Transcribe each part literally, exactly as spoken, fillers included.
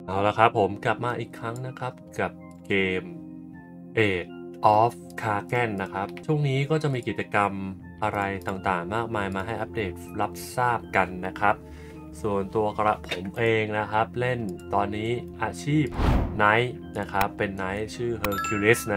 เอาละครับผมกลับมาอีกครั้งนะครับกับเกม Age of Kraken นะครับช่วงนี้ก็จะมีกิจกรรมอะไรต่างๆมากมายมาให้อัปเดตรับทราบกันนะครับส่วนตัวกระผมเองนะครับเล่นตอนนี้อาชีพ Knight นะครับเป็น Knight ชื่อ Hercules นะ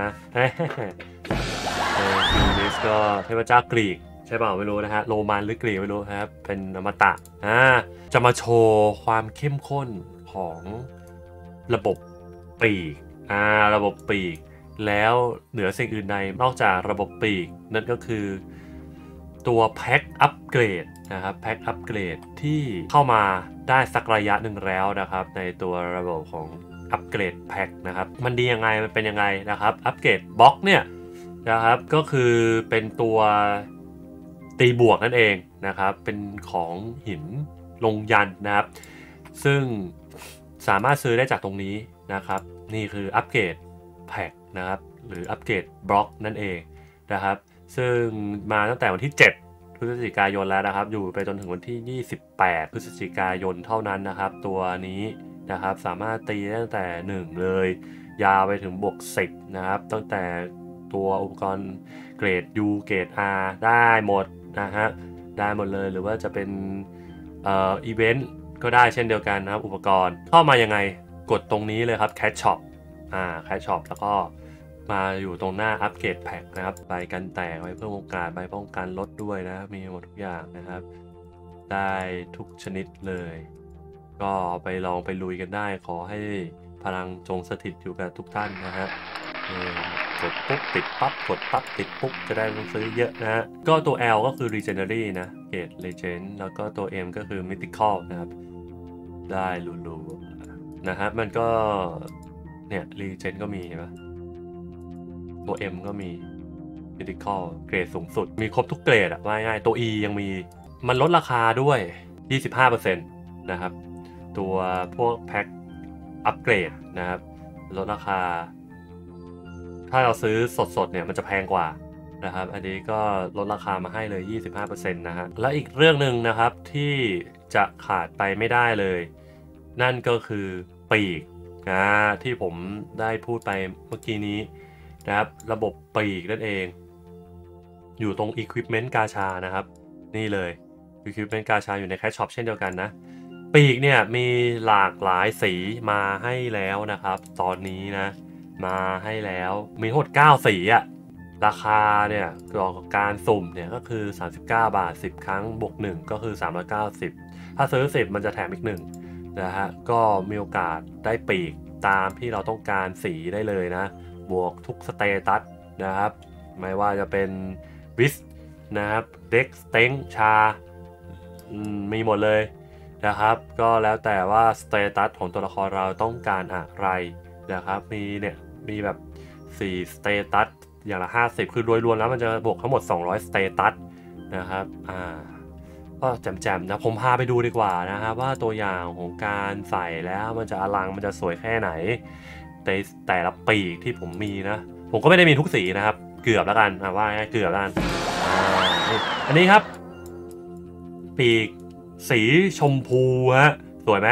Hercules ก็เทพเจ้ากรีกใช่เปล่าไม่รู้นะฮะโรมันหรือกรีกไม่รู้ครับเป็นอมตะอ่าจะมาโชว์ความเข้มข้นของระบบปีกอ่าระบบปีกแล้วเหนือสิ่งอื่นใดนอกจากระบบปีกนั่นก็คือตัวแพ็คอัปเกรดนะครับแพ็คอัปเกรดที่เข้ามาได้สักระยะหนึ่งแล้วนะครับในตัวระบบของอัปเกรดแพ็คนะครับมันดียังไงมันเป็นยังไงนะครับอัปเกรดบล็อกเนี่ยนะครับก็คือเป็นตัวตีบวกนั่นเองนะครับเป็นของหินลงยันนะครับซึ่งสามารถซื้อได้จากตรงนี้นะครับนี่คืออัปเกรดแพ็คนะครับหรืออัปเกรดบล็อกนั่นเองนะครับซึ่งมาตั้งแต่วันที่เจ็ดพฤศจิกายนแล้วนะครับอยู่ไปจนถึงวันที่ยี่สิบแปดพฤศจิกายนเท่านั้นนะครับตัวนี้นะครับสามารถตีได้ตั้งแต่หนึ่งเลยยาวไปถึงบวกสิบนะครับตั้งแต่ตัวอุปกรณ์เกรด U เกรด R ได้หมดนะฮะได้หมดเลยหรือว่าจะเป็นเอ่ออีเวนต์ก็ได้เช่นเดียวกันนะครับอุปกรณ์เข้ามายังไงกดตรงนี้เลยครับ Cat Shop อ่า Cat Shop แล้วก็มาอยู่ตรงหน้าอัปเกรดแพ็คนะครับใบกันแตกไว้เพิ่มโอกาสใบป้องกันลดด้วยนะมีหมดทุกอย่างนะครับได้ทุกชนิดเลยก็ไปลองไปลุยกันได้ขอให้พลังจงสถิตอยู่กับทุกท่านนะฮะกดปุ๊บติดปั๊บกดปั๊บติดปุ๊บจะได้ซื้อเยอะนะฮะก็ตัว L ก็คือ Legendary นะเกรด Legend แล้วก็ตัว M ก็คือ Mythical นะครับได้รูๆนะฮะมันก็เนี่ย Legend ก็มีเห็นปะตัว M ก็มี Mythical เกรดสูงสุดมีครบทุกเกรดอะว่าง่ายตัว E ยังมีมันลดราคาด้วย ยี่สิบห้าเปอร์เซ็นต์ นะครับตัวพวกแพ็คอัปเกรดนะครับลดราคาถ้าเราซื้อสดๆเนี่ยมันจะแพงกว่านะครับอันนี้ก็ลดราคามาให้เลย ยี่สิบห้าเปอร์เซ็นต์ นะฮะและอีกเรื่องหนึ่งนะครับที่จะขาดไปไม่ได้เลยนั่นก็คือปีกนะที่ผมได้พูดไปเมื่อกี้นี้นะครับระบบปีกนั่นเองอยู่ตรง Equipment กาชานะครับนี่เลย Equipment กาชาอยู่ในแคชช็อปเช่นเดียวกันนะปีกเนี่ยมีหลากหลายสีมาให้แล้วนะครับตอนนี้นะมาให้แล้วมีทั้งหมดเก้าสีอะราคาเนี่ยต่อการสุ่มเนี่ยก็คือสามสิบเก้าบาทสิบครั้งบวกหนึ่งก็คือสามร้อยเก้าสิบถ้าซื้อสิบมันจะแถมอีกหนึ่งนะฮะก็มีโอกาสได้ปีกตามที่เราต้องการสีได้เลยนะบวกทุกสเตตัสนะครับไม่ว่าจะเป็นวิสนะครับเด็กสเต็งชามีหมดเลยนะครับก็แล้วแต่ว่าสเตตัสของตัวละครเราต้องการอะไรนะครับมีเนี่ยมีแบบสี่สเตตัสอย่างละห้าสิบคือโดยรวมแล้วมันจะบวกทั้งหมดสองร้อยสเตตัสนะครับอ่าก็แจ่มๆนะผมพาไปดูดีกว่านะครับว่าตัวอย่างของการใส่แล้วมันจะอลังมันจะสวยแค่ไหนแต่แต่ละปีกที่ผมมีนะผมก็ไม่ได้มีทุกสีนะครับเกือบแล้วกันอ่าว่าง่ายเกือบแล้วกันอ่านี่อันนี้ครับปีกสีชมพูฮะสวยไหม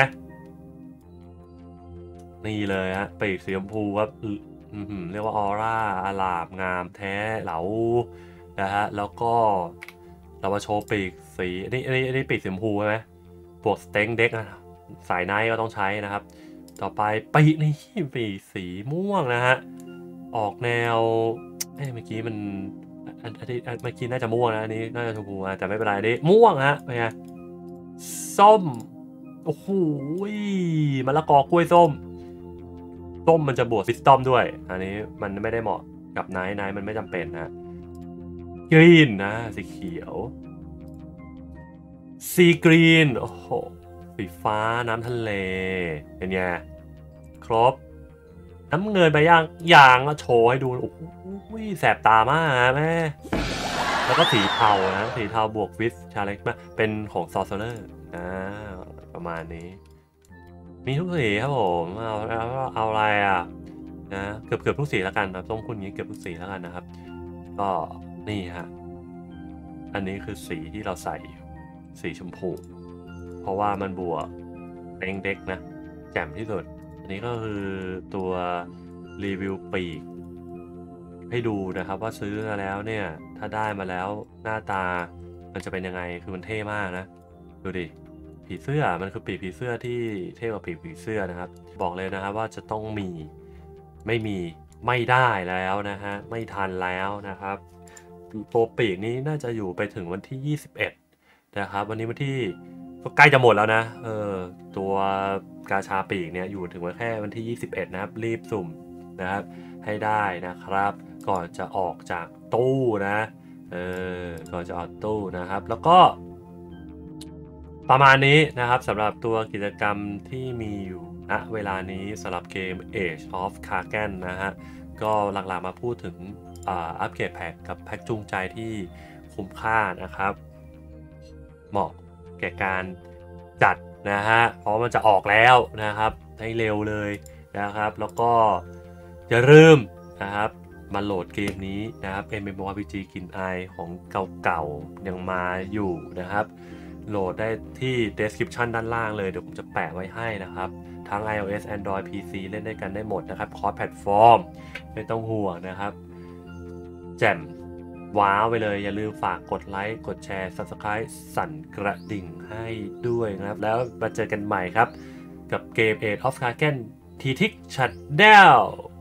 นี่เลยฮะปีกสีชมพูครับอืมเรียกว่าออร่าอลามงามแท้เหลานะฮะแล้วก็เรามาโชว์ปีกสีอันนี้อันนี้อันนี้ปีกสีชมพูใช่ไหมบวกสเต็งเด็กนะสายไนท์ก็ต้องใช้นะครับต่อไปปีกนี่ปีกสีม่วงนะฮะออกแนวเอ้เมื่อกี้มันอันอันนี้เมื่อกี้น่าจะม่วงนะอันนี้น่าจะชมพูนะแต่ไม่เป็นไรนี่ม่วงฮะเป็นไงส้มโอ้โหมะละกอกล้วยส้มส้มมันจะบวกซิสตอมด้วยอันนี้มันไม่ได้เหมาะกับไนท์ไนท์มันไม่จำเป็นนะกรีนนะสีเขียวซีกรีนโอ้โหสีฟ้าน้ำทะเลเป็นไงครบน้ำเงินไปย่างยางก็โชว์ให้ดูโอ้โหแสบตามากแม่แล้วก็สีเทานะสีเทาบวกวิสชาเล็กมาเป็นของซอร์เซอร์อ่าประมาณนี้มีทุกสีครับผมเอาเอาเอาอะไรอ่ะนะเกือบเกือบทุกสีแล้วกันนะต้องคุณนี้เกือบทุกสีแล้วกันนะครับก็นี่ฮะอันนี้คือสีที่เราใส่สีชมพูเพราะว่ามันบวกเด้งเด็กนะแจ่มที่สุดอันนี้ก็คือตัวรีวิวปีกให้ดูนะครับว่าซื้อมาแล้วเนี่ยถ้าได้มาแล้วหน้าตามันจะเป็นยังไงคือมันเท่มากนะดูดิผีเสื้อมันคือปีกผีเสื้อที่เท่กว่าปีกผีเสื้อนะครับบอกเลยนะครับว่าจะต้องมีไม่มีไม่ได้แล้วนะฮะไม่ทันแล้วนะครับตัวปีกนี้น่าจะอยู่ไปถึงวันที่ยี่สิบเอ็ดนะครับวันนี้วันที่ก็ใกล้จะหมดแล้วนะเออตัวกาชาปีกเนี่ยอยู่ถึงวันแค่วันที่ยี่สิบเอ็ดนะครับรีบสุ่มนะครับให้ได้นะครับก่อนจะออกจากตู้นะเออก่อนจะออกตู้นะครับแล้วก็ประมาณนี้นะครับสำหรับตัวกิจกรรมที่มีอยู่ณเวลานี้สำหรับเกม Age of Kraken นะฮะก็หลักๆมาพูดถึงอัปเกรดแพ็กกับแพ็กจูงใจที่คุ้มค่านะครับเหมาะแก่การจัดนะฮะเพราะมันจะออกแล้วนะครับให้เร็วเลยนะครับแล้วก็อย่าลืมนะครับมาโหลดเกมนี้นะครับ MMORPG กลิ่นอายของเก่าๆยังมาอยู่นะครับโหลดได้ที่ description ด้านล่างเลยเดี๋ยวผมจะแปะไว้ให้นะครับทั้ง iOS Android พี ซี เล่นได้กันได้หมดนะครับ cross platform ไม่ต้องห่วงนะครับแจ่มว้าวไปเลยอย่าลืมฝากกดไลค์กดแชร์ Subscribe สั่นกระดิ่งให้ด้วยนะครับแล้วมาเจอกันใหม่ครับกับเกม Age of Kraken ที ที ไอ ซี Channel